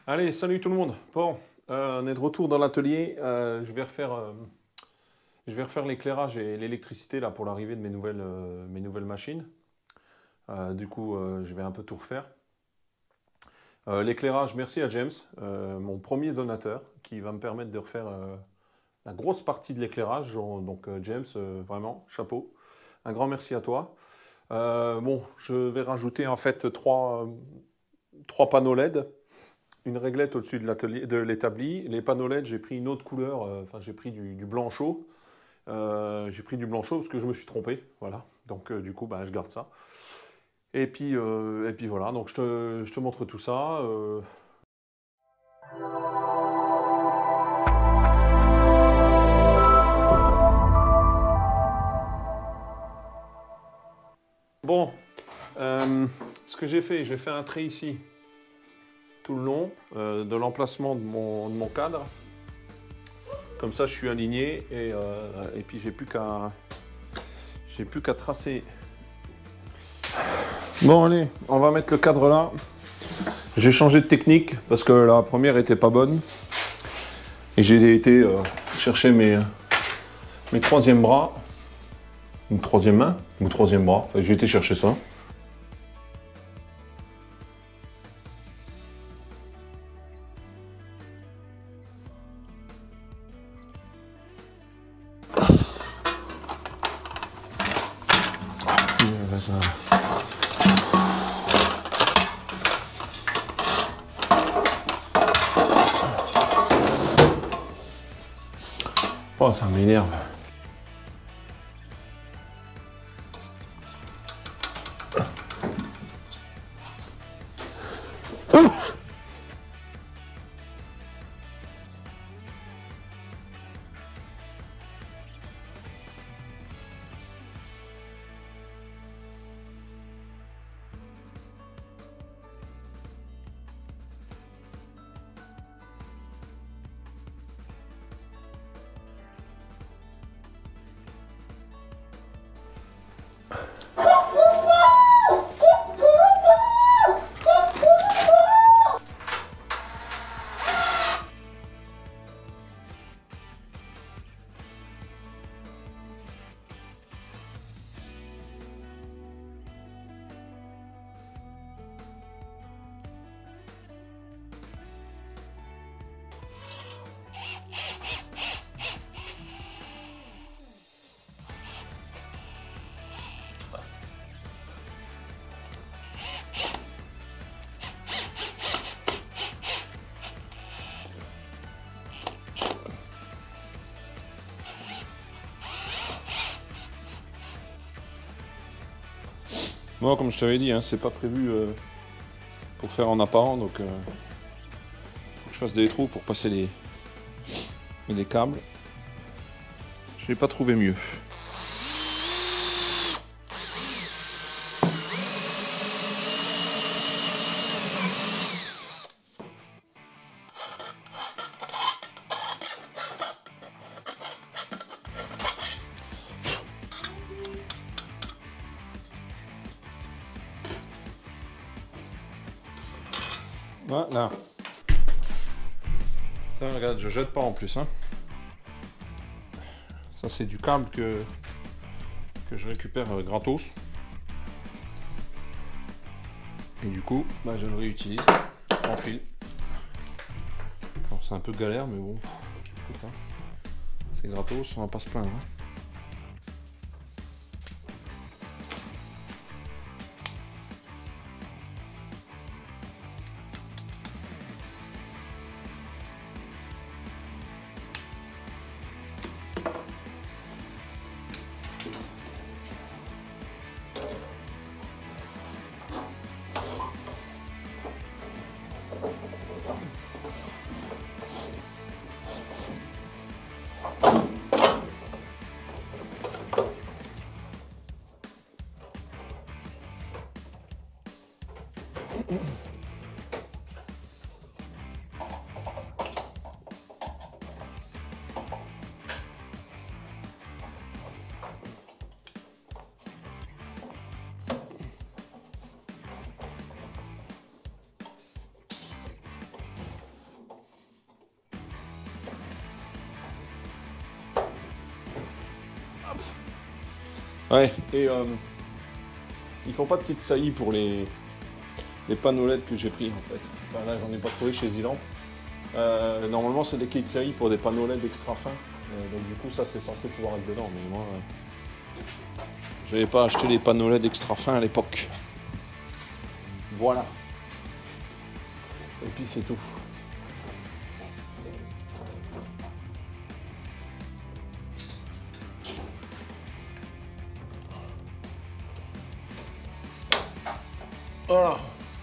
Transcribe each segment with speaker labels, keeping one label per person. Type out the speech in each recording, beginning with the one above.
Speaker 1: Allez, salut tout le monde. Bon, on est de retour dans l'atelier. Je vais refaire l'éclairage et l'électricité là pour l'arrivée de mes nouvelles machines. Je vais un peu tout refaire. L'éclairage, merci à James, mon premier donateur, qui va me permettre de refaire la grosse partie de l'éclairage. James, vraiment, chapeau. Un grand merci à toi. Je vais rajouter en fait trois panneaux LED. Une réglette au-dessus de l'établi. Les panneaux LED, j'ai pris une autre couleur, j'ai pris du blanc chaud. J'ai pris du blanc chaud parce que je me suis trompé. Voilà. Je garde ça. Et puis voilà, donc je te montre tout ça. Bon, ce que j'ai fait un trait ici tout le long de l'emplacement de mon cadre. Comme ça, je suis aligné et puis j'ai plus qu'à tracer. Bon, allez, on va mettre le cadre là. J'ai changé de technique parce que la première était pas bonne. Et j'ai été chercher mes troisièmes bras, une troisième main, ou troisième bras. Enfin, j'ai été chercher ça. Oh, ça m'énerve. Moi, comme je t'avais dit, hein, c'est pas prévu pour faire en apparent, donc faut que je fasse des trous pour passer les câbles. Je n'ai pas trouvé mieux. Voilà. Ça, regarde, je jette pas en plus. Hein. Ça, c'est du câble que je récupère gratos. Et du coup, je le réutilise en fil. Alors, c'est un peu galère, mais bon. C'est gratos, on va pas se plaindre. Hein. Ouais, et ils font pas de kit saillie pour les panneaux LED que j'ai pris en fait. Enfin, là, j'en ai pas trouvé chez Zilamp. Normalement, c'est des kits saillies pour des panneaux LED extra fins. Donc du coup, ça, c'est censé pouvoir être dedans. Mais moi, j'avais pas acheté les panneaux LED extra fins à l'époque. Voilà. Et puis c'est tout. Voilà.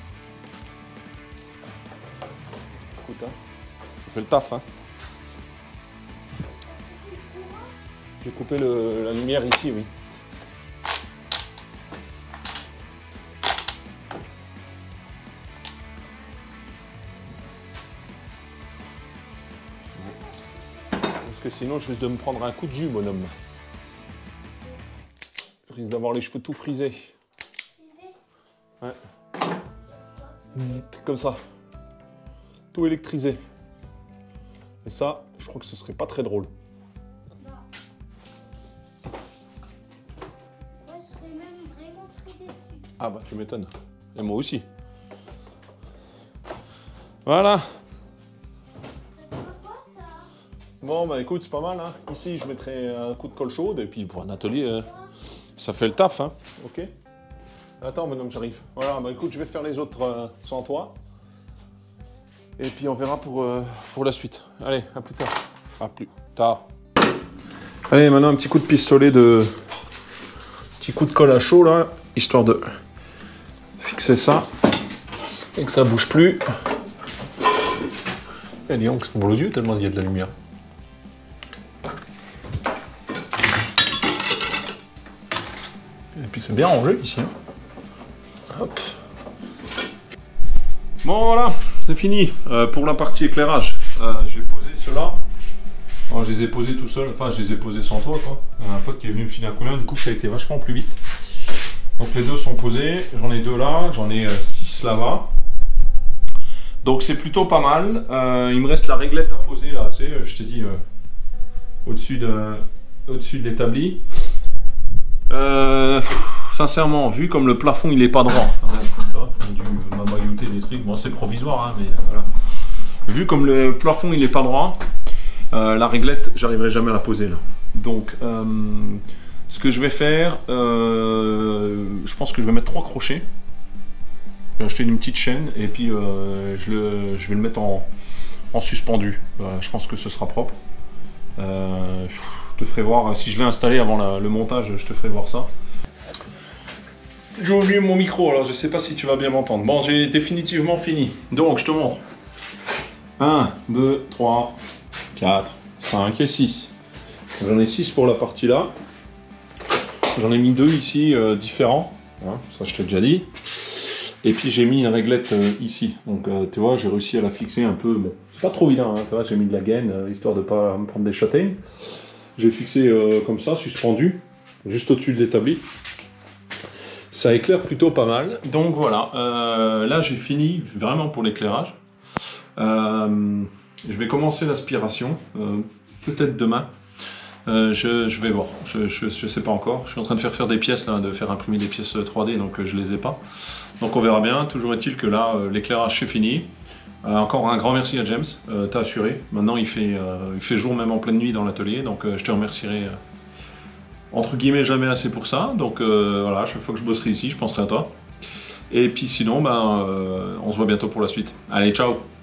Speaker 1: Écoute, hein, ça fait le taf, hein. J'ai coupé la lumière ici, oui. Parce que sinon, je risque de me prendre un coup de jus, bonhomme. Je risque d'avoir les cheveux tout frisés. Ouais. Comme ça. Tout électrisé. Et ça, je crois que ce serait pas très drôle.
Speaker 2: Non. Moi, je serais même vraiment très déçue.
Speaker 1: Ah bah, tu m'étonnes. Et moi aussi. Voilà.
Speaker 2: Ça fait quoi, ça?
Speaker 1: Bon, bah écoute, c'est pas mal, hein. Ici, je mettrai un coup de colle chaude, et puis pour un atelier, ça fait le taf, hein. Ok. Attends, bonhomme, j'arrive. Voilà, bah écoute, je vais faire les autres sans toi. Et puis on verra pour la suite. Allez, à plus tard. À plus tard. Allez, maintenant un petit coup de pistolet petit coup de colle à chaud, là, histoire de fixer ça. Et que ça bouge plus. Eh, dis donc, c'est pour les yeux tellement il y a de la lumière. Et puis c'est bien rangé ici. Hein. Hop. Bon voilà, c'est fini pour la partie éclairage. J'ai posé ceux-là. Alors, je les ai posés tout seul, enfin je les ai posés sans toi quoi. Un pote qui est venu me filer un coup de main, du coup ça a été vachement plus vite. Donc les deux sont posés, j'en ai deux là, j'en ai 6 là-bas. Donc c'est plutôt pas mal. Il me reste la réglette à poser là, tu sais, je t'ai dit au-dessus de l'établi. Sincèrement, vu comme le plafond il est pas droit, j'ai dû m'amaillouter des trucs, bon c'est provisoire, hein, mais voilà. Vu comme le plafond il est pas droit, la réglette j'arriverai jamais à la poser là. Donc ce que je vais faire, je pense que je vais mettre 3 crochets. Je vais acheter une petite chaîne et puis je vais le mettre en suspendu. Je pense que ce sera propre. Je te ferai voir, si je vais installer avant le montage, je te ferai voir ça. J'ai oublié mon micro, alors je sais pas si tu vas bien m'entendre. Bon, j'ai définitivement fini. Donc, je te montre. 1, 2, 3, 4, 5 et 6. J'en ai 6 pour la partie là. J'en ai mis 2 ici, différents. Hein, ça, je t'ai déjà dit. Et puis, j'ai mis une réglette ici. Donc, tu vois, j'ai réussi à la fixer un peu. Bon, c'est pas trop vilain, hein, tu vois, j'ai mis de la gaine, histoire de pas me prendre des châtaignes. J'ai fixé comme ça, suspendu, juste au-dessus de l'établi. Ça éclaire plutôt pas mal. Donc voilà, là j'ai fini vraiment pour l'éclairage. Je vais commencer l'aspiration, peut-être demain. Je vais voir, je sais pas encore. Je suis en train de faire des pièces, là, de faire imprimer des pièces 3D, donc je les ai pas. Donc on verra bien. Toujours est-il que là, l'éclairage c'est fini. Encore un grand merci à James, t'as assuré. Maintenant il fait jour même en pleine nuit dans l'atelier, donc je te remercierai entre guillemets jamais assez pour ça. Donc voilà, chaque fois que je bosserai ici, je penserai à toi. Et puis sinon, ben, on se voit bientôt pour la suite. Allez, ciao!